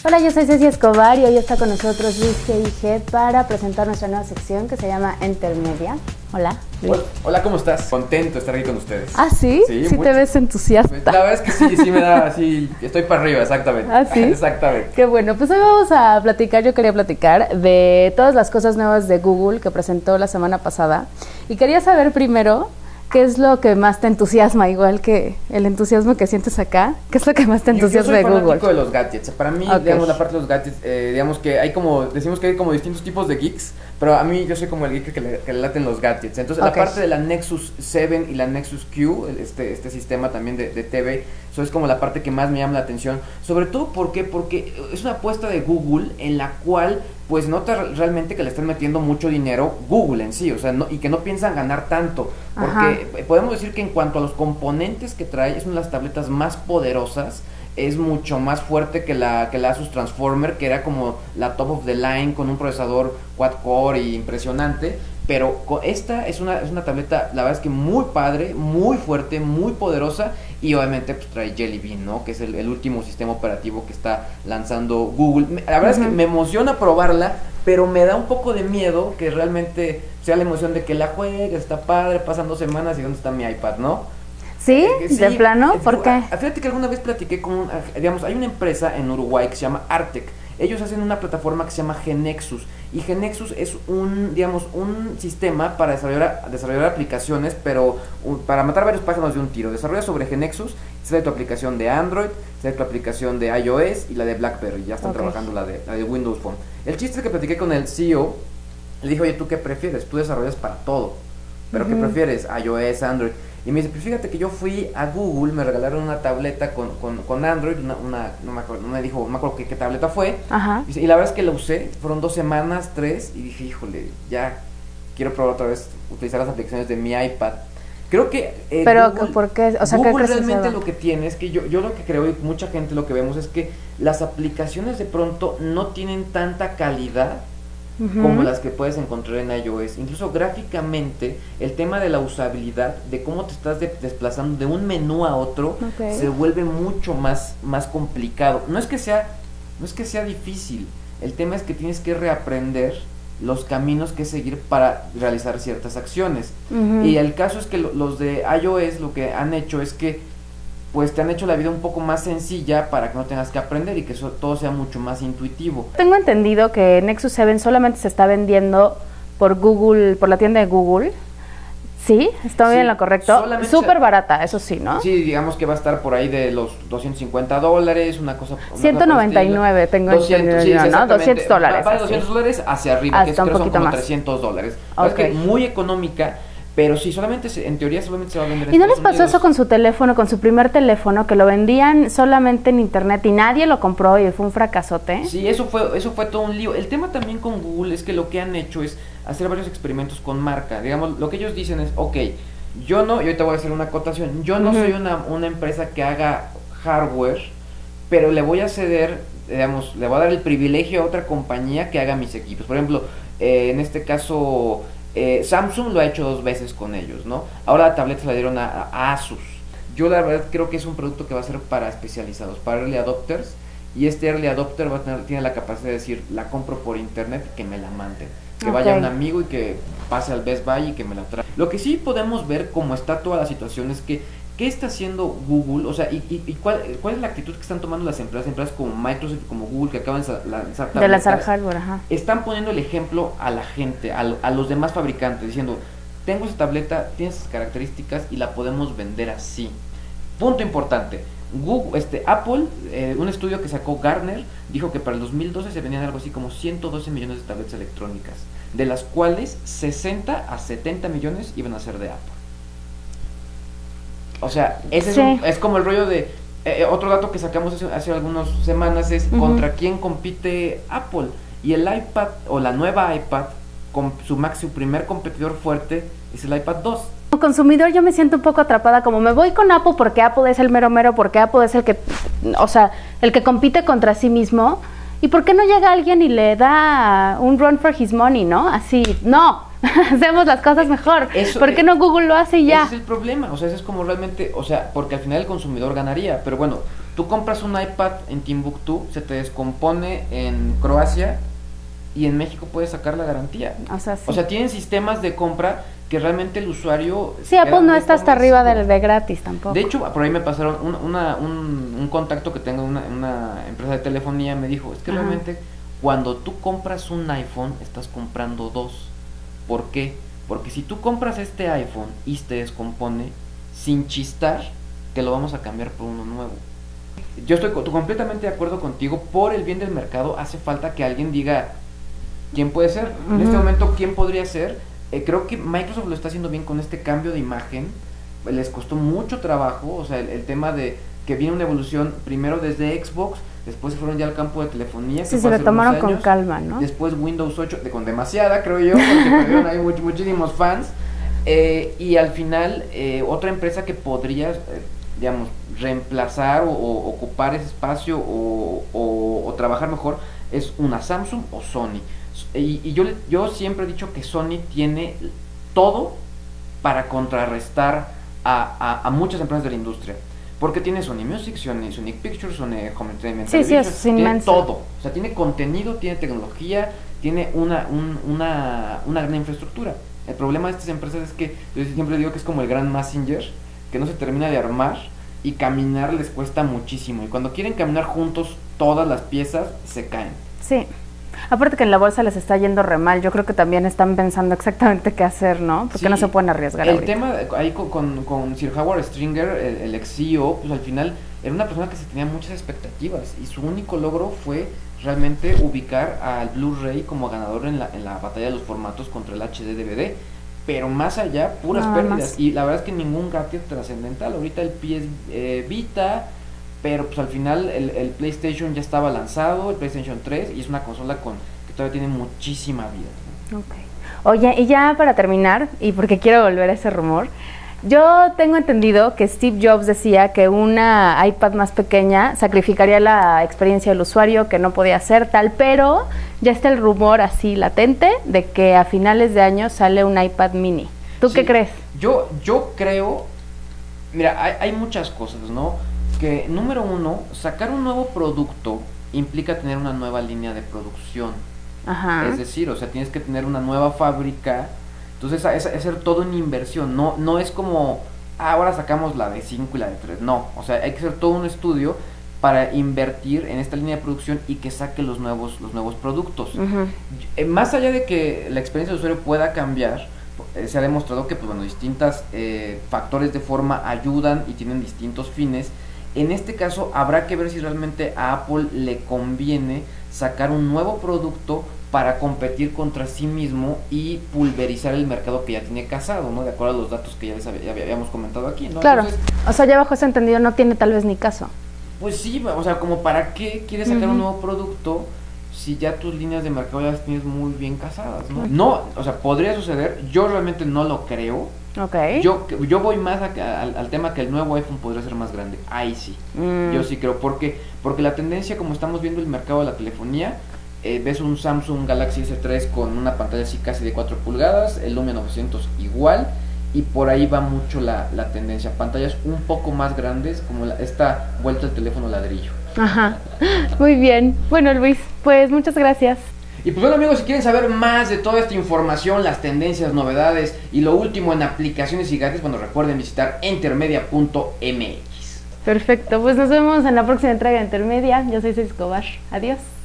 Hola, yo soy Ceci Escobar y hoy está con nosotros Luis G. para presentar nuestra nueva sección que se llama Entermedia. Hola, Luis. Hola, ¿cómo estás? Contento de estar aquí con ustedes. ¿Ah, sí? Sí, te ves entusiasta. La verdad es que sí me da así, estoy para arriba, exactamente. ¿Ah, sí? Exactamente. Qué bueno, pues hoy vamos a platicar, yo quería platicar de todas las cosas nuevas de Google que presentó la semana pasada. Y quería saber primero, ¿qué es lo que más te entusiasma? Igual que el entusiasmo que sientes acá, ¿qué es lo que más te entusiasma de Google? Yo soy fanático de los gadgets. Para mí, digamos, la parte de los gadgets, digamos que hay como, decimos que hay como distintos tipos de geeks, pero a mí yo soy como el geek que le laten los gadgets. Entonces, la parte de la Nexus 7 y la Nexus Q, este sistema también de TV, eso es como la parte que más me llama la atención. Sobre todo, porque es una apuesta de Google en la cual pues nota realmente que le están metiendo mucho dinero Google en sí, o sea, y que no piensan ganar tanto, porque podemos decir que en cuanto a los componentes que trae, es una de las tabletas más poderosas, es mucho más fuerte que la Asus Transformer, que era como la top of the line con un procesador quad-core y impresionante. Pero esta es una tableta, la verdad es que muy padre, muy fuerte, muy poderosa. Y obviamente pues trae Jelly Bean, ¿no? Que es el último sistema operativo que está lanzando Google. La verdad es que me emociona probarla, pero me da un poco de miedo que realmente sea la emoción de que la juegue, está padre, pasan 2 semanas y ¿dónde está mi iPad, no? ¿Sí? ¿De plano? ¿Por qué? Fíjate que alguna vez platiqué con, digamos, hay una empresa en Uruguay que se llama Artec. Ellos hacen una plataforma que se llama GeneXus. Y GeneXus es un sistema para desarrollar aplicaciones, pero para matar varios pájaros de un tiro. Desarrolla sobre GeneXus, sale tu aplicación de Android, sale tu aplicación de iOS y la de BlackBerry. Ya están trabajando la de Windows Phone. El chiste es que platiqué con el CEO. Le dije, oye, ¿tú qué prefieres? Tú desarrollas para todo, pero ¿qué prefieres? iOS, Android. Y me dice, pues fíjate que yo fui a Google, me regalaron una tableta con Android, no me acuerdo, no me acuerdo qué tableta fue. Y la verdad es que la usé, fueron 2 semanas, 3, y dije, híjole, ya quiero probar otra vez utilizar las aplicaciones de mi iPad. Creo que pero Google, ¿por qué? O sea, Google realmente lo que tiene es que yo lo que creo y mucha gente lo que vemos es que las aplicaciones de pronto no tienen tanta calidad como las que puedes encontrar en iOS. Incluso gráficamente, el tema de la usabilidad, de cómo te estás desplazando de un menú a otro, se vuelve mucho más complicado. No es que sea difícil, el tema es que tienes que reaprender los caminos que seguir para realizar ciertas acciones. Y el caso es que los de iOS lo que han hecho es que pues te han hecho la vida un poco más sencilla para que no tengas que aprender y que todo sea mucho más intuitivo. Tengo entendido que Nexus 7 solamente se está vendiendo por Google, por la tienda de Google. ¿Sí? ¿Está bien lo correcto? Súper barata, eso sí, ¿no? Sí, digamos que va a estar por ahí de los $250, una cosa... 199 tengo entendido, sí, ¿no? $200. Va de $200 hacia arriba, que creo son como $300. Es que muy económica. Pero sí, en teoría solamente se va a vender en ¿Y no les pasó eso con su teléfono, con su primer teléfono, que lo vendían solamente en internet y nadie lo compró y fue un fracasote? Sí, eso fue todo un lío. El tema también con Google es que lo que han hecho es hacer varios experimentos con marca. Digamos, lo que ellos dicen es, ok, y ahorita voy a hacer una acotación, yo no soy una empresa que haga hardware, pero le voy a ceder, digamos, le voy a dar el privilegio a otra compañía que haga mis equipos. Por ejemplo, en este caso... Samsung lo ha hecho 2 veces con ellos, ¿no? Ahora la tableta se la dieron a Asus. Yo la verdad creo que es un producto que va a ser para especializados, para early adopters. Y este early adopter tiene la capacidad de decir, la compro por internet, que me la manden. Que vaya un amigo y que pase al Best Buy y que me la traiga. Lo que sí podemos ver cómo está toda la situación es que ¿qué está haciendo Google? O sea, ¿y cuál es la actitud que están tomando las empresas como Microsoft y como Google que acaban de lanzar tabletas? De lanzar hardware, Están poniendo el ejemplo a la gente, a los demás fabricantes, diciendo, tengo esa tableta, tiene esas características y la podemos vender así. Punto importante. Apple, un estudio que sacó Gartner, dijo que para el 2012 se vendían algo así como 112 millones de tabletas electrónicas, de las cuales 60 a 70 millones iban a ser de Apple. O sea, ese es como el rollo de... otro dato que sacamos hace algunas semanas es contra quién compite Apple. Y el iPad, o la nueva iPad, con su primer competidor fuerte, es el iPad 2. Como consumidor yo me siento un poco atrapada, como me voy con Apple porque Apple es el mero mero, porque Apple es el que, o sea, el que compite contra sí mismo. ¿Y por qué no llega alguien y le da un run for his money, no? Así, no, hacemos las cosas mejor. ¿Por qué no Google lo hace y ya? Ese es el problema, o sea, ese es como realmente, o sea, porque al final el consumidor ganaría, pero bueno, Tú compras un iPad en Timbuktu, se te descompone en Croacia y en México puedes sacar la garantía. O sea, tienen sistemas de compra que realmente el usuario... Sí, Apple no está hasta arriba de gratis tampoco. De hecho, por ahí me pasaron un contacto que tengo en una empresa de telefonía, me dijo, es que realmente cuando tú compras un iPhone, estás comprando dos. ¿Por qué? Porque si tú compras este iPhone y te descompone, sin chistar, te lo vamos a cambiar por uno nuevo. Yo estoy completamente de acuerdo contigo, por el bien del mercado hace falta que alguien diga quién puede ser. En este momento, ¿quién podría ser? Creo que Microsoft lo está haciendo bien con este cambio de imagen. Les costó mucho trabajo, o sea, el tema de que viene una evolución primero desde Xbox, después se fueron ya al campo de telefonía. Sí, se lo tomaron con calma, ¿no? Después Windows 8, con demasiada, creo yo, porque perdieron ahí muchísimos fans. Y al final, otra empresa que podría, digamos, reemplazar o ocupar ese espacio o trabajar mejor es una Samsung o Sony. Y yo siempre he dicho que Sony tiene todo para contrarrestar a muchas empresas de la industria. Porque tiene Sony Music, Sony Pictures, Sony Home Entertainment Television, es tiene inmenso. todo. O sea, tiene contenido, tiene tecnología, tiene una gran infraestructura. El problema de estas empresas es que yo siempre digo que es como el gran Messenger, que no se termina de armar y caminar les cuesta muchísimo. Y cuando quieren caminar juntos todas las piezas, se caen. Sí. Aparte que en la bolsa les está yendo re mal, yo creo que también están pensando exactamente qué hacer, ¿no? Porque no se pueden arriesgar. El tema ahí con Sir Howard Stringer, el ex CEO, pues al final era una persona que se tenía muchas expectativas y su único logro fue realmente ubicar al Blu-ray como ganador en la batalla de los formatos contra el HD-DVD. Pero más allá, puras pérdidas. Y la verdad es que ningún gadget trascendental. Ahorita el PS Vita... Pero pues al final el PlayStation ya estaba lanzado, el PlayStation 3, y es una consola que todavía tiene muchísima vida, ¿no? Okay. Oye, y ya para terminar, y porque quiero volver a ese rumor, yo tengo entendido que Steve Jobs decía que una iPad más pequeña sacrificaría la experiencia del usuario, que no podía ser tal, pero ya está el rumor así latente de que a finales de año sale un iPad mini. ¿Tú qué crees? Yo creo, mira, hay muchas cosas, ¿no? Que número uno, sacar un nuevo producto implica tener una nueva línea de producción. Ajá. Es decir, o sea, tienes que tener una nueva fábrica. Entonces es hacer todo en inversión. No es como ahora sacamos la de 5 y la de 3. No, o sea, hay que hacer todo un estudio para invertir en esta línea de producción y que saque los nuevos productos. Más allá de que la experiencia del usuario pueda cambiar, se ha demostrado que pues bueno, distintos factores de forma ayudan y tienen distintos fines. En este caso habrá que ver si realmente a Apple le conviene sacar un nuevo producto para competir contra sí mismo y pulverizar el mercado que ya tiene casado, ¿no? De acuerdo a los datos que ya habíamos comentado aquí, ¿no? Claro, Entonces, o sea, ya bajo ese entendido no tiene tal vez ni caso. Pues sí, o sea, como para qué quieres sacar un nuevo producto si ya tus líneas de mercado ya las tienes muy bien casadas, ¿no? No, o sea, podría suceder, yo realmente no lo creo. Okay. Yo voy más al tema que el nuevo iPhone podría ser más grande. Ahí sí. Yo sí creo. Porque la tendencia, como estamos viendo el mercado de la telefonía, ves un Samsung Galaxy S3 con una pantalla así casi de 4 pulgadas, el Lumia 900 igual, y por ahí va mucho la tendencia. Pantallas un poco más grandes, como esta vuelta al teléfono ladrillo. Ajá. Muy bien. Bueno, Luis, pues muchas gracias. Y pues bueno, amigos, si quieren saber más de toda esta información, las tendencias, novedades y lo último en aplicaciones y gadgets, bueno, recuerden visitar entermedia.mx. Perfecto, pues nos vemos en la próxima entrega de Entermedia. Yo soy Ceci Escobar. Adiós.